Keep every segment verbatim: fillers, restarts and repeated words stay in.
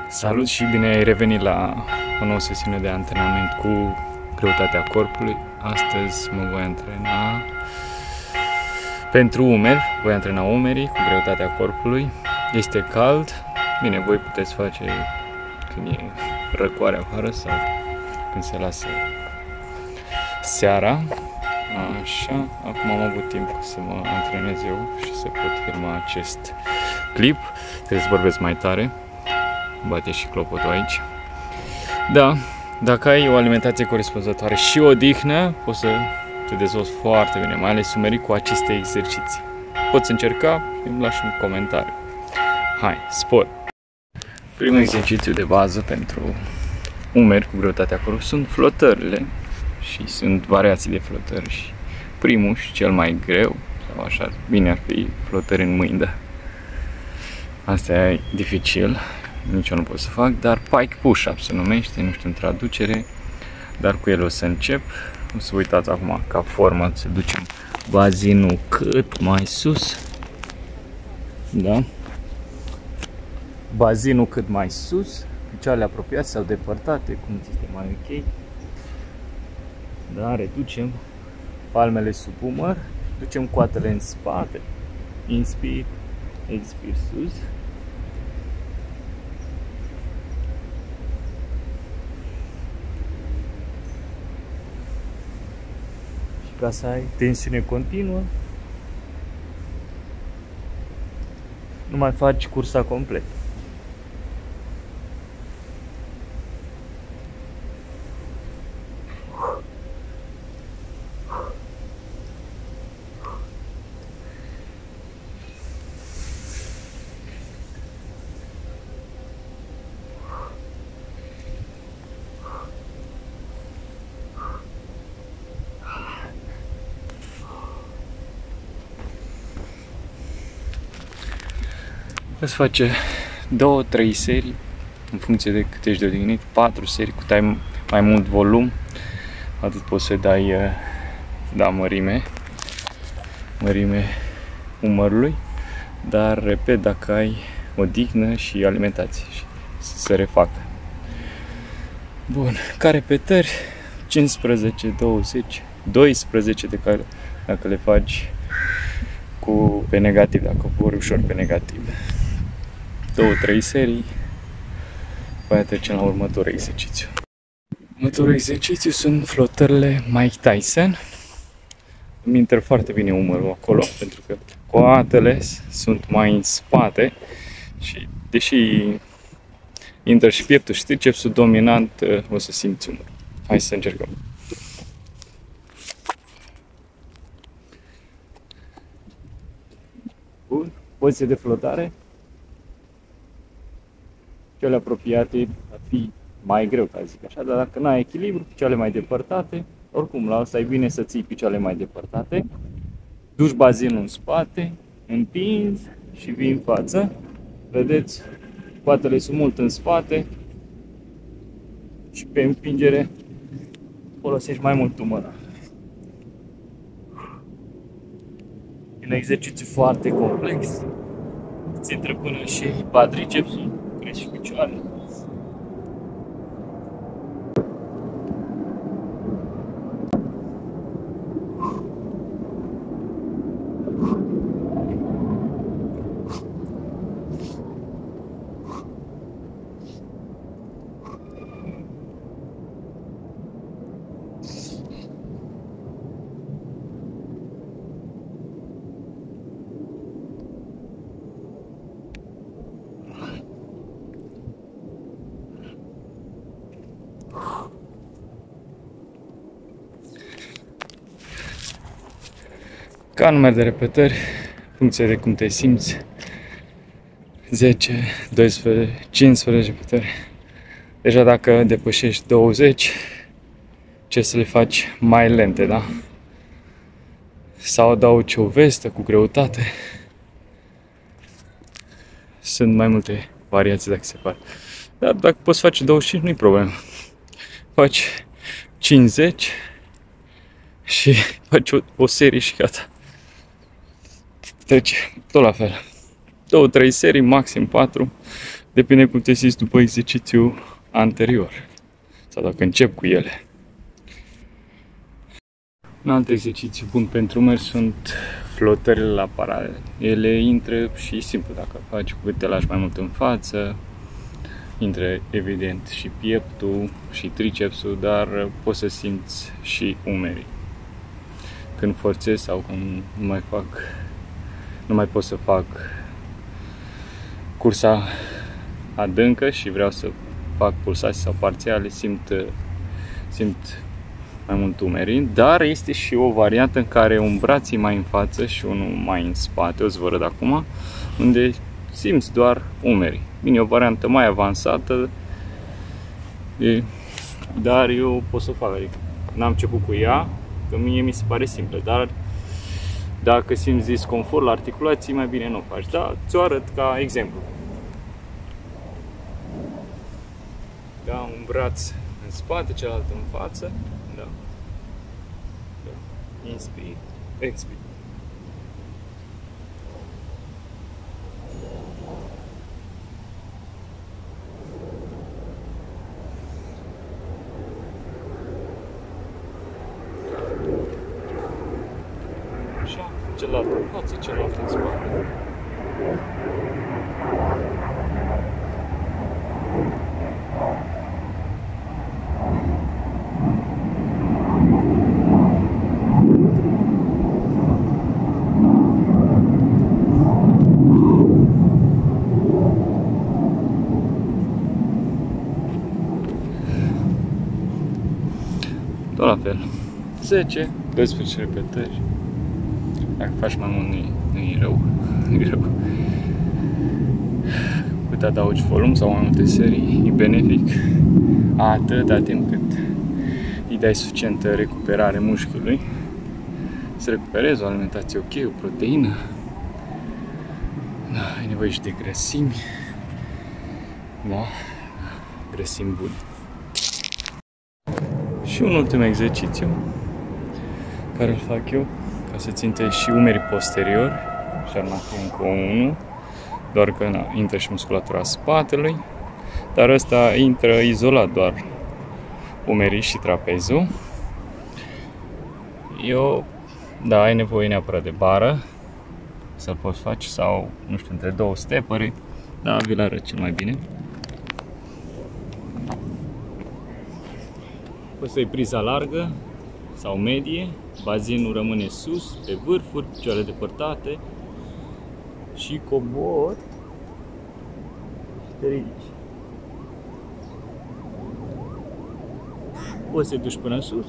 Salut și bine ai revenit la o nouă sesiune de antrenament cu greutatea corpului. Astăzi mă voi antrena pentru umeri, voi antrena umerii cu greutatea corpului. Este cald, bine, voi puteți face când e răcoare afară sau când se lasă seara. Așa, acum am avut timp să mă antrenez eu și să pot filma acest clip. Trebuie să vorbesc mai tare. Bate și clopotul aici. Da, dacă ai o alimentație corespunzătoare și o odihnă, poți să te dezvolți foarte bine, mai ales umerii cu aceste exerciții. Poți încerca, îmi lași un comentariu. Hai, spor! Primul exercițiu de bază pentru umeri cu greutatea corpului sunt flotările și sunt variații de flotări. Și primul și cel mai greu, sau așa, bine ar fi flotări în mâini, da. Asta e dificil. Nici eu nu pot să fac, dar pike push-up se numește, nu știu în traducere, dar cu el o să încep. O să uitați acum ca formă, să ducem bazinul cât mai sus, da? Bazinul cât mai sus, picioarele apropiate sau depărtate, cum este mai ok. Da, reducem palmele sub umăr, ducem coatele în spate, inspir, expir sus. Ca să ai tensiune continuă, nu mai faci cursa complet. Îți face două trei serii în funcție de cât ești de odihnit, patru serii cu tai mai mult volum, atât poți să dai da, mărime, mărime umărului, dar repet, dacă ai odihnă și alimentație și să se refacă. Bun, ca repetări cincisprezece, douăzeci, doisprezece de care dacă le faci cu pe negativ, dacă vor ușor pe negativ. două trei serii, după trecem la următorul exercițiu. Următorul exercițiu sunt flotările Mike Tyson. Îmi intră foarte bine umărul acolo, pentru că coatele sunt mai în spate și deși intră și pieptul și tricepsul dominant, o să simți umărul. Hai să încercăm. Bun, poziție de flotare. Cele apropiate ar fi mai greu, ca zic așa, dar dacă n-ai echilibru, picioarele mai depărtate, oricum la asta e bine să ții picioarele mai depărtate, duci bazinul în spate, împingi și vii în față. Vedeți, coatele sunt mult în spate și pe împingere folosești mai mult umărul. E un exercițiu foarte complex, îți intră până și quadricepsul, crești și picioarele. Ca număr de repetări, în funcție de cum te simți, zece, doisprezece, cincisprezece repetări. Deja dacă depășești douăzeci, ce să le faci mai lente, da? Sau adaugi o vestă cu greutate. Sunt mai multe variații dacă se poate. Dar dacă poți face douăzeci și cinci, nu-i problemă. Faci cincizeci și faci o, o serie și gata. Deci, tot la fel. două trei serii, maxim patru. Depinde cum te simți după exercițiul anterior sau dacă încep cu ele. Un alt exercițiu bun pentru mers sunt flotările la paralel. Ele intră și simplu, dacă faci cu cât te lași mai mult în față, intră evident și pieptul și tricepsul, dar poți să simți și umerii. Când forțez sau când nu mai fac, nu mai pot să fac cursa adâncă și vreau să fac pulsații sau parțiale, simt, simt mai mult umerii, dar este și o variantă în care un braț e mai în față și unul mai în spate, o să vă arăt acum, unde simți doar umerii. Bine, o variantă mai avansată, dar eu pot să o fac, adică n-am început cu ea, că mie mi se pare simplă, dar dacă simți disconfort la articulații, mai bine nu o faci, dar ți-o arăt ca exemplu. Da, un braț în spate, celălalt în față, da. Da. Inspir, expir. Așa, celălalt în față, celălalt în spate. Tot la fel, zece, doisprezece repetări. Dacă faci mai mult, nu e rău. Nu e rău. Cât adaugi volum sau mai multe serii, e benefic atâta timp cât îi dai suficientă recuperare mușchiului, să recuperezi o alimentație ok, o proteină. Da, ai nevoie și de grăsimi. Da, grăsimi bune. Și un ultim exercițiu care îl fac eu ca să țintești și umerii posteriori, și ar mai fi încă unul, doar că na, intră și musculatura spatelui, dar ăsta intră izolat doar umerii și trapezul. Eu, da, ai nevoie neapărat de bară să-l poți face sau, nu știu, între două stepări, dar vi-l arăt cel mai bine. Poți să iei priza largă sau medie, bazinul rămâne sus, pe vârfuri, picioarele depărtate și cobor și te ridici. Poți să te duci până sus,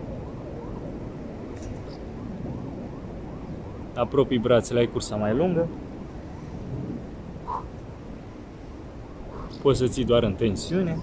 apropii brațele, ai cursa mai lungă, poți să ții doar în tensiune.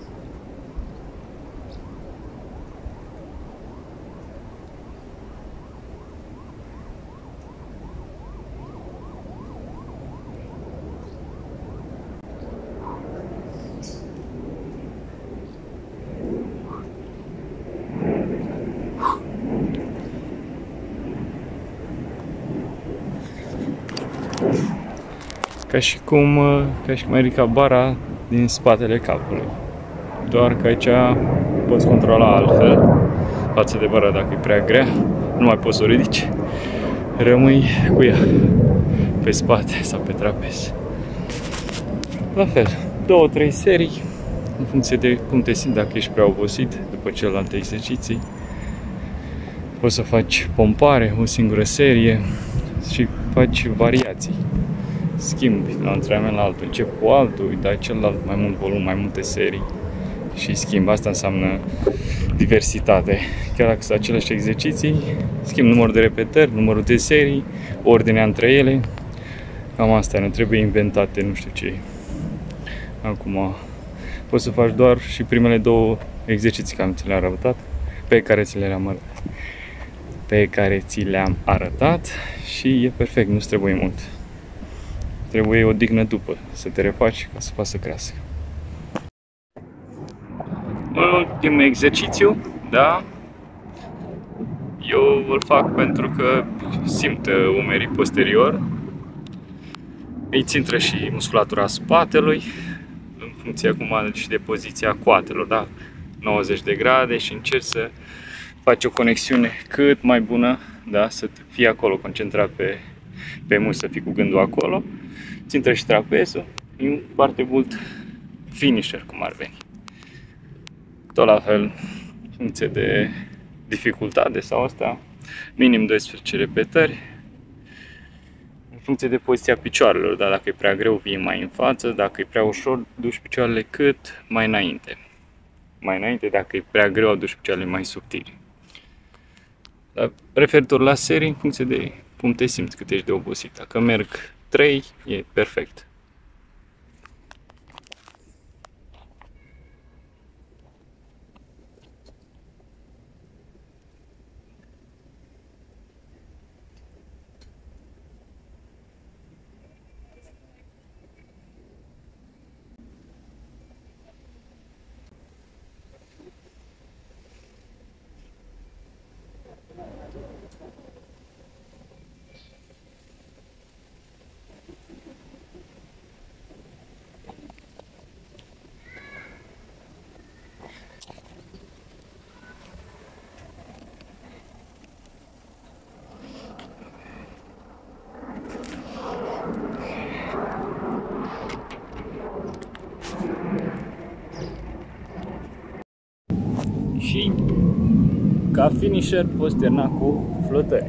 Ca și cum, ca și cum ai ridicat bara din spatele capului. Doar că aici poți controla altfel față de bara. Dacă e prea grea, nu mai poți să o ridici. Rămâi cu ea pe spate sau pe trapez. La fel, două, trei serii în funcție de cum te simți, dacă ești prea obosit după celelalte exerciții. Poți să faci pompare, o singură serie și faci variații. Schimbi la un antrenament la altul, încep cu altul, îi dai celălalt mai mult volum, mai multe serii și schimbi. Asta înseamnă diversitate. Chiar dacă sunt aceleași exerciții, schimb numărul de repetări, numărul de serii, ordinea între ele. Cam asta, nu trebuie inventate, nu știu ce. Acum poți să faci doar și primele două exerciții care ți le-am arătat, pe care ți le-am arătat, pe care ți le-am arătat și e perfect, nu-ți trebuie mult. Trebuie o dignă după, să te refaci ca să poți să crească. Ultimul exercițiu, da, eu îl fac pentru că simt umerii posterior, îi țintră și musculatura spatelui, funcție acum și de poziția coatelor, da? nouăzeci de grade și încerci să faci o conexiune cât mai bună, da? Să fii acolo concentrat pe, pe mus, să fii cu gândul acolo. Țintă și trapezul, e un foarte mult finisher, cum ar veni. Tot la fel, în funcție de dificultate sau asta, minim doisprezece repetări. În funcție de poziția picioarelor, da? Dacă e prea greu, vii mai în față, dacă e prea ușor, duci picioarele cât mai înainte. Mai înainte, dacă e prea greu, aduci picioarele mai subtili. Dar referitor la serii, în funcție de cum te simți, cât ești de obosit. Dacă merg trei, e perfect. Și ca finisher poți termina cu flotări.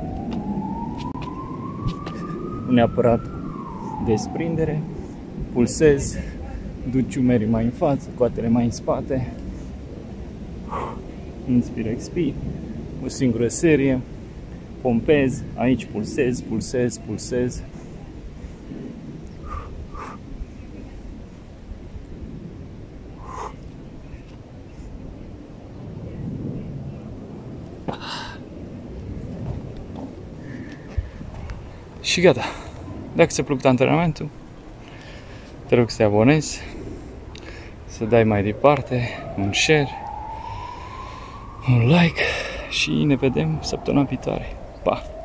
Nu neapărat desprindere, pulsezi, duci umerii mai în față, coatele mai în spate. Inspir, expir, o singură serie, pompezi, aici pulsezi, pulsezi, pulsezi. Și gata. Dacă ți-a plăcut antrenamentul, te rog să te abonezi, să dai mai departe un share, un like și ne vedem săptămâna viitoare. Pa!